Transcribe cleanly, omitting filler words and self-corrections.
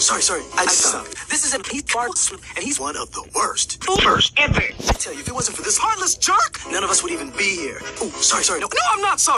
sorry. I stopped. This is he's and he's one of the worst. Ever. I tell you, if it wasn't for this heartless jerk, none of us would even be here. Oh, sorry. No, I'm not sorry.